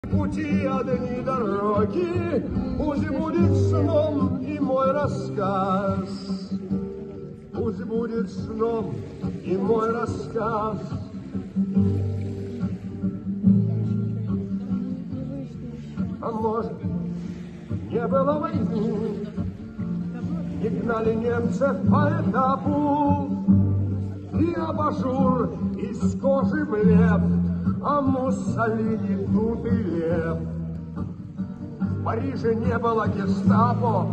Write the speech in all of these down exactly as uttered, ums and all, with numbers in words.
Пути одни дороги, пусть будет сном и мой рассказ. Пусть будет сном и мой рассказ. А может, не было войны, не гнали немцев по этапу, и абажур из кожи млев, а Муссолини тут и лев. В Париже не было гестапо,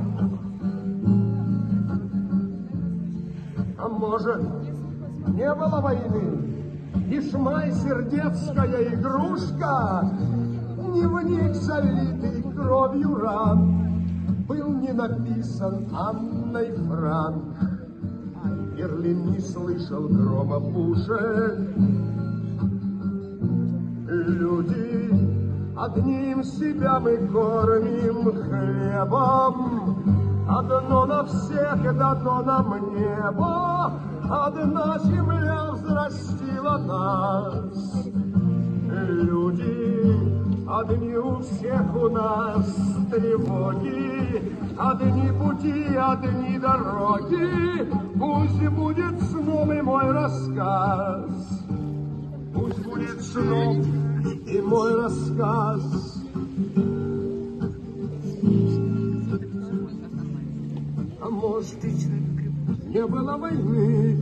а может, не было войны, и шмайсер-детская игрушка, дневник, залитый кровью ран, был не написан Анной Франк. Берлин не слышал грома пушек. Люди, одним себя мы кормим хлебом, одно на всех дано нам небо, одна земля взрастила нас. Люди, одни у всех у нас тревоги, одни пути, одни дороги. Пусть будет сном и мой рассказ. Пусть будет сном и мой рассказ. А может, не было войны,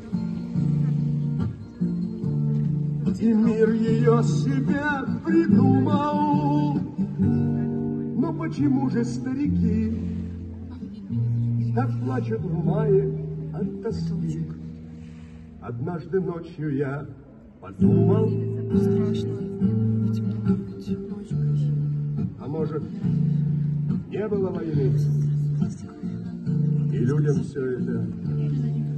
и мир ее себе придумал. Но почему же старики так плачут в мае от тоски? Однажды ночью я подумал, а может, не было войны, и людям все это